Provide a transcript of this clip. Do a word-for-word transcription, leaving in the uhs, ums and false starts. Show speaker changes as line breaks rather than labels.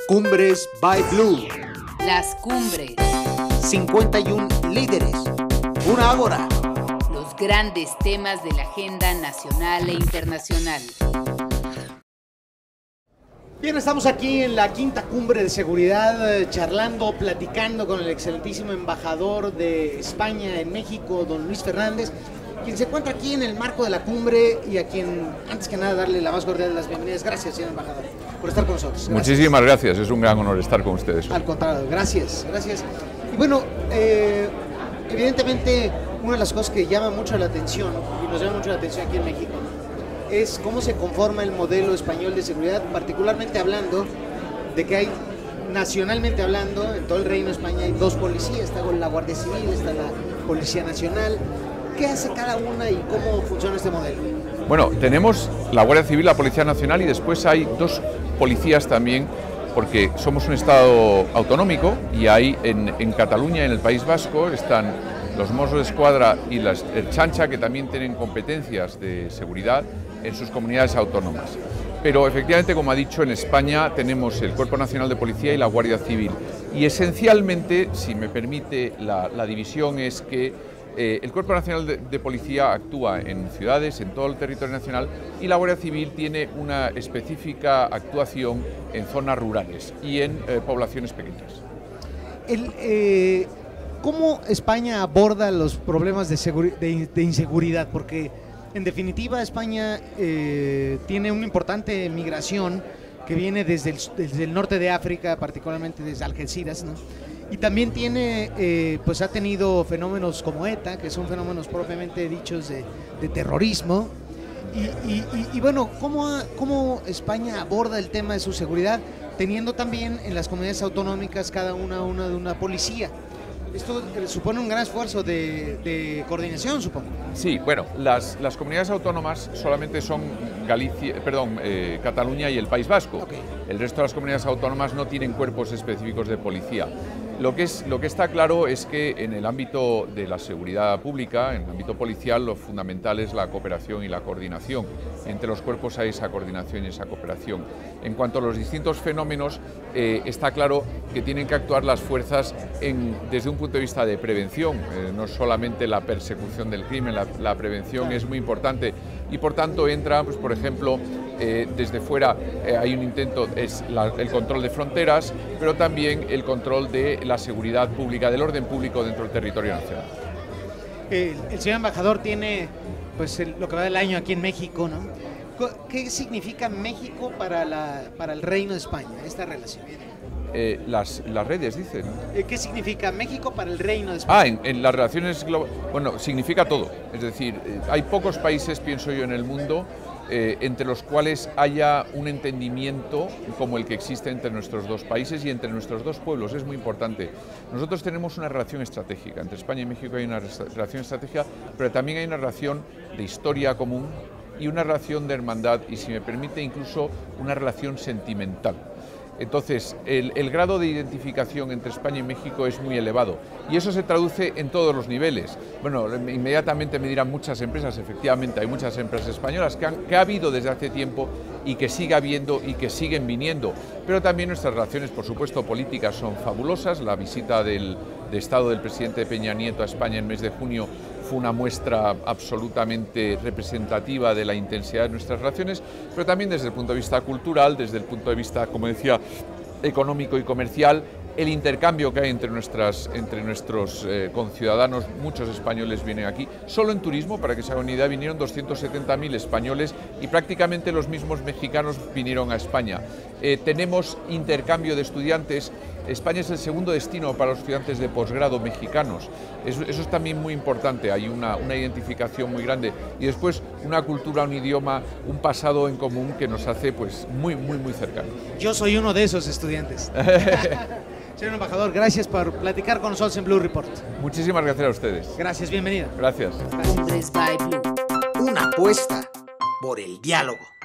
Cumbres by Blue.
Las cumbres.
cincuenta y uno líderes. Una ágora.
Los grandes temas de la agenda nacional e internacional.
Bien, estamos aquí en la quinta cumbre de seguridad, eh, charlando, platicando con el excelentísimo embajador de España en México, don Luis Fernández, quien se encuentra aquí en el marco de la cumbre y a quien, antes que nada, darle la más cordial de las bienvenidas. Gracias, señor embajador, por estar con nosotros.
Gracias. Muchísimas gracias, es un gran honor estar con ustedes.
Al contrario, gracias, gracias. Y bueno, eh, evidentemente, una de las cosas que llama mucho la atención, y nos llama mucho la atención aquí en México, es cómo se conforma el modelo español de seguridad, particularmente hablando de que hay, nacionalmente hablando, en todo el Reino de España hay dos policías, está la Guardia Civil, está la Policía Nacional. ¿Qué hace cada una y cómo funciona este modelo?
Bueno, tenemos la Guardia Civil, la Policía Nacional y después hay dos policías también, porque somos un Estado autonómico y hay en, en Cataluña, en el País Vasco, están los Mossos de Escuadra y la Ertzaintza, que también tienen competencias de seguridad en sus comunidades autónomas. Pero efectivamente, como ha dicho, en España tenemos el Cuerpo Nacional de Policía y la Guardia Civil. Y esencialmente, si me permite, la, la división es que eh, el Cuerpo Nacional de, de Policía actúa en ciudades, en todo el territorio nacional, y la Guardia Civil tiene una específica actuación en zonas rurales y en eh, poblaciones pequeñas.
El, eh, ¿Cómo España aborda los problemas de, de, de inseguridad? Porque en definitiva, España eh, tiene una importante migración que viene desde el, desde el norte de África, particularmente desde Algeciras, ¿no? Y también tiene, eh, pues ha tenido fenómenos como ETA, que son fenómenos propiamente dichos de, de terrorismo. Y, y, y, y bueno, ¿cómo, ¿cómo España aborda el tema de su seguridad, teniendo también en las comunidades autonómicas cada una, una de una policía? Esto supone un gran esfuerzo de, de coordinación, supongo. Sí,
bueno, las, las comunidades autónomas solamente son Galicia, perdón, eh, Cataluña y el País Vasco. Okay. El resto de las comunidades autónomas no tienen cuerpos específicos de policía. Lo que, es, lo que está claro es que en el ámbito de la seguridad pública, en el ámbito policial, lo fundamental es la cooperación y la coordinación. Entre los cuerpos hay esa coordinación y esa cooperación. En cuanto a los distintos fenómenos, eh, está claro que tienen que actuar las fuerzas en, desde un punto de vista de prevención, eh, no solamente la persecución del crimen, la, la prevención es muy importante y por tanto entra, pues, por ejemplo, eh, desde fuera eh, hay un intento, es la, el control de fronteras, pero también el control de la seguridad pública, del orden público dentro del territorio nacional.
El, el señor embajador tiene pues el, lo que va del año aquí en México, ¿no? ¿Qué significa México para, la, para el Reino de España, esta relación?
Eh, las, las redes, dicen.
¿Qué significa México para el Reino de España?
Ah, en, en las relaciones globales, bueno, significa todo. Es decir, eh, hay pocos países, pienso yo, en el mundo eh, entre los cuales haya un entendimiento como el que existe entre nuestros dos países y entre nuestros dos pueblos. Es muy importante. Nosotros tenemos una relación estratégica. Entre España y México hay una relación estratégica, pero también hay una relación de historia común y una relación de hermandad y, si me permite, incluso una relación sentimental. Entonces, el, el grado de identificación entre España y México es muy elevado y eso se traduce en todos los niveles. Bueno, inmediatamente me dirán muchas empresas, efectivamente hay muchas empresas españolas que, han, que ha habido desde hace tiempo y que sigue habiendo y que siguen viniendo, pero también nuestras relaciones, por supuesto, políticas son fabulosas. La visita del, de Estado del presidente Peña Nieto a España en el mes de junio fue una muestra absolutamente representativa de la intensidad de nuestras relaciones, pero también desde el punto de vista cultural, desde el punto de vista, como decía, económico y comercial, el intercambio que hay entre, nuestras, entre nuestros eh, conciudadanos. Muchos españoles vienen aquí, solo en turismo, para que se hagan una idea, vinieron doscientos setenta mil españoles y prácticamente los mismos mexicanos vinieron a España. Eh, tenemos intercambio de estudiantes. España es el segundo destino para los estudiantes de posgrado mexicanos. Eso, eso es también muy importante, hay una, una identificación muy grande y después una cultura, un idioma, un pasado en común que nos hace pues muy, muy, muy cercanos.
Yo soy uno de esos estudiantes. Señor embajador, gracias por platicar con nosotros en Blue Report.
Muchísimas gracias a ustedes.
Gracias, bienvenido.
Gracias.
Cumbres by Blue.
Una apuesta por el diálogo.